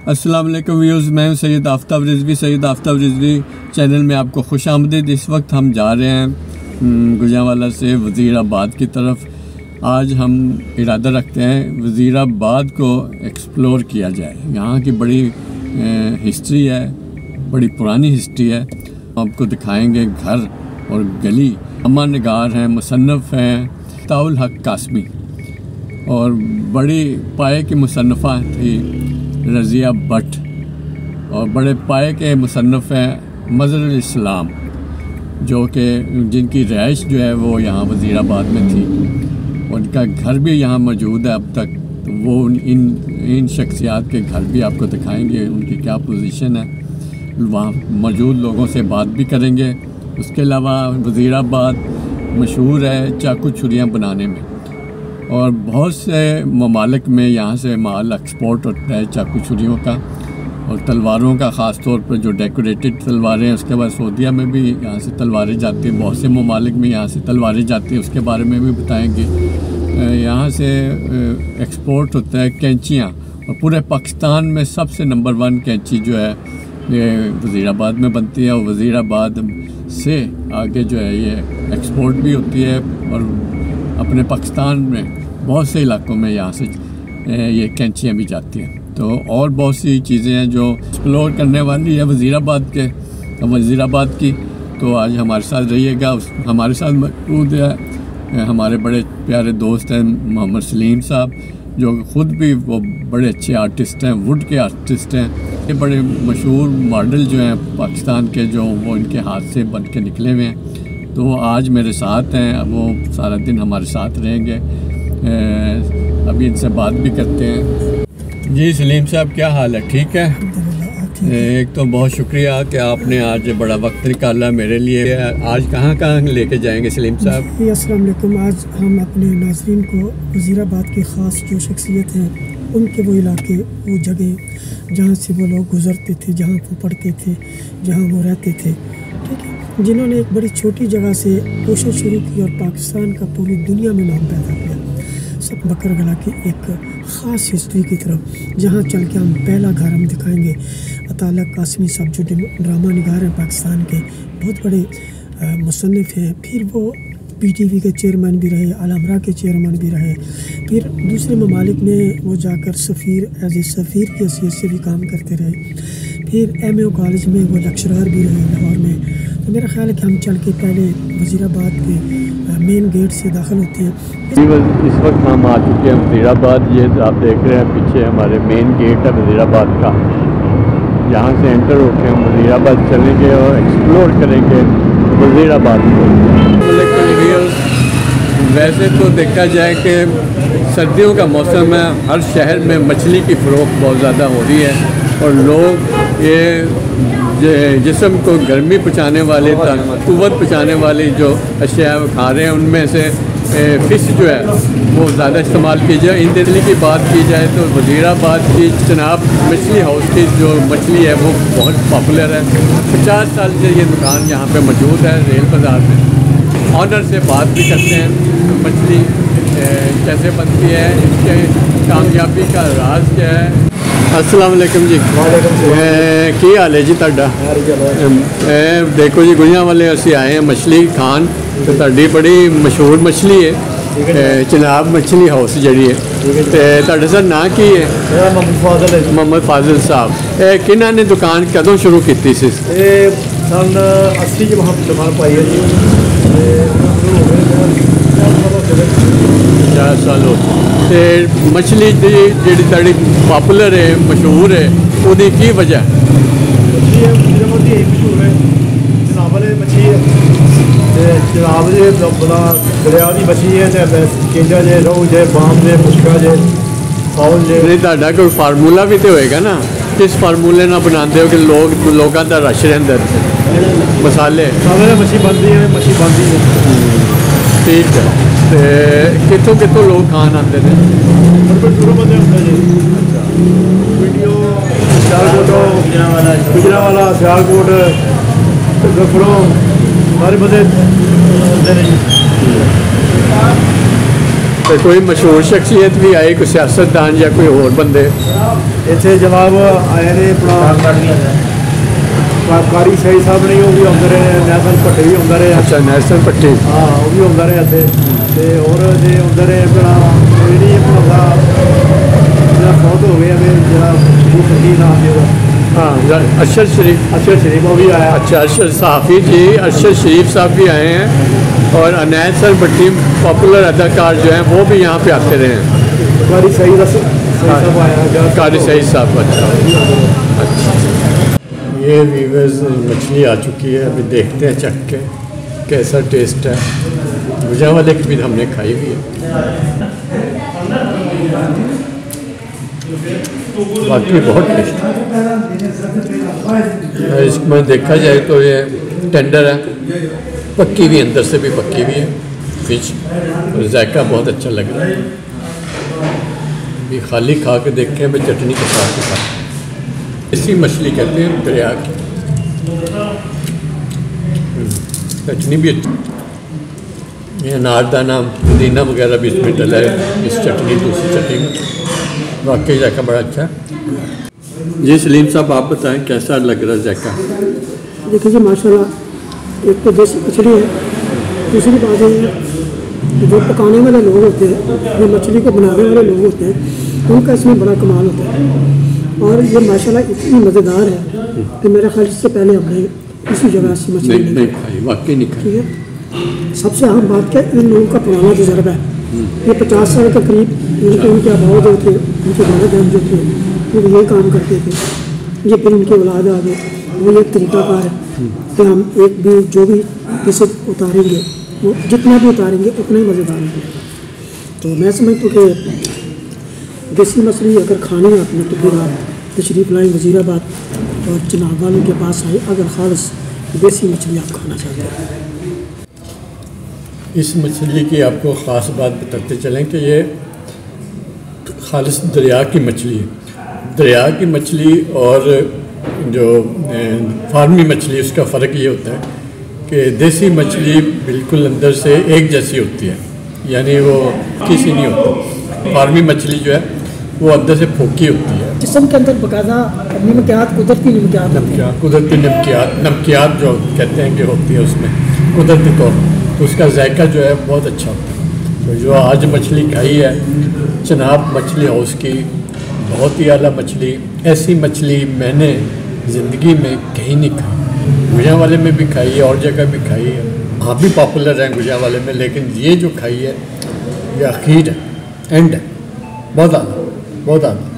अस्सलाम वालेकुम व्यूज़, मैं हूं सैयद आफ्ताब रिजवी। सैयद आफ्ताब रिजवी चैनल में आपको खुश आमदीद। इस वक्त हम जा रहे हैं गुजरांवाला से वज़ीराबाद की तरफ। आज हम इरादा रखते हैं वज़ीराबाद को एक्सप्लोर किया जाए। यहाँ की बड़ी हिस्ट्री है, बड़ी पुरानी हिस्ट्री है। आपको दिखाएंगे घर और गली। अमा निगार हैं, मुसन्नफ़ हैं ताउल हक कासमी, और बड़ी पाए की मुसन्नफ़ा थी रज़िया भट्ट, और बड़े पाए के मुसन्नफ़ हैं मज़हर इस्लाम, जो कि जिनकी रहाइश जो है वो यहाँ वज़ीराबाद में थी। उनका घर भी यहाँ मौजूद है अब तक। तो वो इन शख्सियात के घर भी आपको दिखाएंगे, उनकी क्या पोजीशन है, वहाँ मौजूद लोगों से बात भी करेंगे। उसके अलावा वज़ीराबाद मशहूर है चाकू छुरियाँ बनाने में, और बहुत से ममालिक में यहाँ से माल एक्सपोर्ट होता है चाकू छुरियों का और तलवारों का। ख़ास तौर पर जो डेकोरेटेड तलवारें हैं, उसके बाद सऊदीया में भी यहाँ से तलवारें जाती हैं। बहुत से ममालिक में यहाँ से तलवारें जाती हैं, उसके बारे में भी बताएंगे। यहाँ से एक्सपोर्ट होता है कैंचियाँ, और पूरे पाकिस्तान में सबसे नंबर 1 कैंची जो है ये वज़ीराबाद में बनती है, और वज़ीराबाद से आगे जो है ये एक्सपोर्ट भी होती है, और अपने पाकिस्तान में बहुत से इलाकों में यहाँ से ये कैंचियाँ भी जाती हैं। तो और बहुत सी चीज़ें हैं जो एक्सप्लोर करने वाली है वज़ीराबाद की। तो आज हमारे साथ रहिएगा। हमारे साथ मौजूद है हमारे बड़े प्यारे दोस्त हैं मोहम्मद सलीम साहब, जो ख़ुद भी वो बड़े अच्छे आर्टिस्ट हैं, वुड के आर्टिस्ट हैं। ये बड़े मशहूर मॉडल जो हैं पाकिस्तान के, जो वो इनके हाथ से बन के निकले हुए हैं। तो आज मेरे साथ हैं, वो सारा दिन हमारे साथ रहेंगे। अभी इनसे बात भी करते हैं। जी सलीम साहब, क्या हाल है? ठीक है। एक तो बहुत शुक्रिया कि आपने आज बड़ा वक्त निकाला मेरे लिए। आज कहाँ कहाँ लेके जाएंगे सलीम साहब? अस्सलाम वालेकुम। आज हम अपने नाज़रीन को वज़ीराबाद की ख़ास जो शख्सियत हैं, उनके वो इलाके, वो जगह जहाँ से वो लोग गुज़रते थे, जहाँ वो पढ़ते थे, जहाँ वो रहते थे, ठीक है, जिन्होंने एक बड़ी छोटी जगह से कोशिश शुरू की और पाकिस्तान का पूरी दुनिया में नाम पैदा किया। सब बकरगला की एक ख़ास हिस्ट्री की तरफ जहाँ चल के हम पहला घर हम दिखाएंगे। अताला कासमी साहब जो ड्रामा निगार हैं पाकिस्तान के, बहुत बड़े मुसन्निफ़ हैं। फिर वो PTV के चेयरमैन भी रहे, अल-अमरा के चेयरमैन भी रहे। फिर दूसरे ममालिक में वो जाकर सफ़ीर, एज ए सफ़ीर की हैसियत से भी काम करते रहे। फिर MAO कॉलेज में वो लेक्चरर भी रहे लाहौर में। तो मेरा ख़्याल है कि हम चल के पहले वज़ीराबाद के मेन गेट से दाखिल होते हैं। इस वक्त हम आ चुके हैं वज़ीराबाद। ये आप देख रहे हैं पीछे हमारे मेन गेट है वज़ीराबाद का। यहाँ से एंटर होकर हम वज़ीराबाद चलेंगे और एक्सप्लोर करेंगे वज़ीराबाद को। वैसे तो देखा जाए कि सर्दियों का मौसम है, हर शहर में मछली की फ़रोख्त बहुत ज़्यादा हो रही है, और लोग ये जिस्म को गर्मी पहुँचाने वाले, क़ुव्वत पहुँचाने वाली जो अशिया खा रहे हैं, उनमें से फ़िश जो है वो ज़्यादा इस्तेमाल की जाए। इन दिल्ली की बात की जाए तो वज़ीराबाद की जनाब मछली हाउस की जो मछली है वो बहुत पॉपुलर है। 50 साल से ये दुकान यहाँ पे मौजूद है रेल बाज़ार में। ऑनर से बात भी करते हैं मछली कैसे बनती है, इसके कामयाबी का राज क्या है। अस्सलाम वालेकुम जी। की हाल है जी तुहाडा? देखो जी, गुजरांवाले असीं आए हैं मछली खान, तो तुहाडी बड़ी मशहूर मछली है जनाब मछली हाउस जी है। तो तुहाडा सर नाम की है? मोहम्मद फाजिल साहब। किन्हां ने दुकान कदों शुरू की सी? सन 80 जब हम दुकान पाई है जी, 4 साल हो गए। तो मछली जी ताड़ी पॉपुलर है, मशहूर है, उसकी की वजह? मछली है मशहूर है, जनाब वाले मछली है, जनाब जे बड़ा दरिया की मछली है, केंजा जे, रोहू जे, बाम जे, मुश्का जे, फाउल जे। नहीं, तुहाडा कोई फार्मूला भी तो होएगा ना? किस फार्मूले ना बनाते हो कि लोगों का रश रहता है? मसाले मछली बनती है, मछली बनती है। ठीक है। तो कितों कितों लोग खान आते थे? दूरों बंदे होते जी। अच्छा। वीडियो सियालकोट, गुजरांवाला, सियालकोट, गफरों, सारे बंदे होते हैं। तो कोई मशहूर शख्सियत भी आई, कोई सियासतदान या कोई और बंदे इतने जनाब आए ने अपना कारी शाही साहब ने वो भी आते रहे, नैसल भट्टी भी आते रहे। अच्छा, नैसल भट्टी, हाँ वो भी आते रहे इतने। तो और जो आते रहे अपना कोई नहीं अपना जो फौत हो गया जरा शरीफ नाम है। हाँ, अरशद शरीफ वो भी आया। अच्छा, अरशद सहाफ़ी जी, अरशद शरीफ साहब भी आए हैं और नैसल भट्टी पॉपुलर अदाकार जो हैं वो भी यहाँ पे आते रहे हैं। कारी सईद साहब आया, कारी सईद साहब। अच्छा, ये वीवर्स मछली आ चुकी है, अभी देखते हैं चख के कैसा टेस्ट है। गुजा वाले की भी हमने खाई हुई है, बाकी बहुत टेस्ट है। इसमें देखा जाए तो ये टेंडर है, पक्की भी, अंदर से भी पक्की भी है फिश, और जायका बहुत अच्छा लग रहा है। भी खाली खा के देखें, मैं चटनी के साथ खा, इसी मछली कहते हैं दरिया की। चटनी भी अच्छी, ये अनारदाना पुदीना वगैरह भी इसमें डला है, इस चटनी दूसरी चटनी में। वाकई जायका बड़ा अच्छा है। जी सलीम साहब, आप बताएं कैसा लग रहा है जायका? देखिए जी माशाल्लाह, एक तो देसी मछली है, दूसरी बात है जो पकाने वाले लोग होते हैं, जो मछली को बनाने वाले लोग होते हैं, उनका इसमें बड़ा कमाल होता है। और ये माशाल्लाह इतनी मज़ेदार है कि मेरे ख्याल इससे पहले हमने इसी जगह से मछली नहीं खाई, वाकई नहीं खाई। ठीक है, सबसे अहम बात क्या, इन लोगों का पुराना तजर्बा है। ये 50 साल के करीब उनके अभाव जो थे, उनके वालिदैन जो थे, वो यही काम करते थे। ये फिर उनके औलाद आ गए, वो एक तरीक़ाकार है कि हम एक भी जो भी किसी उतारेंगे, वो जितना भी उतारेंगे उतना ही मज़ेदार होगा। तो मैं समझता हूँ कि देसी मछली अगर खानी है अपने, तो फिर आप तशरीफ़ लाएँ वज़ीराबाद और जनाब वालों के पास आए, अगर खालिस देसी मछली आप खाना चाहते हैं। इस मछली की आपको ख़ास बात बताते चलें कि ये खालिस दरिया की मछली है। दरिया की मछली और जो फार्मी मछली, उसका फ़र्क ये होता है कि देसी मछली बिल्कुल अंदर से एक जैसी होती है, यानी वो किसी नहीं होती। फार्मी मछली जो है वो अंदर से फोकी होती है। जिस्म के अंदर बाकायदा नमकियात, कुदरती नमकियात, कुदरती नमकियात जो कहते हैं कि होती है उसमें कुदरती तौर, तो उसका जायका जो है बहुत अच्छा होता है। तो जो आज मछली खाई है चनाब मछली हाउस की, बहुत ही आला मछली, ऐसी मछली मैंने ज़िंदगी में कहीं नहीं खाई। गुजा वाले में भी खाई है और जगह भी खाई है, वहाँ भी पॉपुलर है गुजा वाले में, लेकिन ये जो खाई है ये आखिर है, एंड है, बहुत आला, बहुत आला।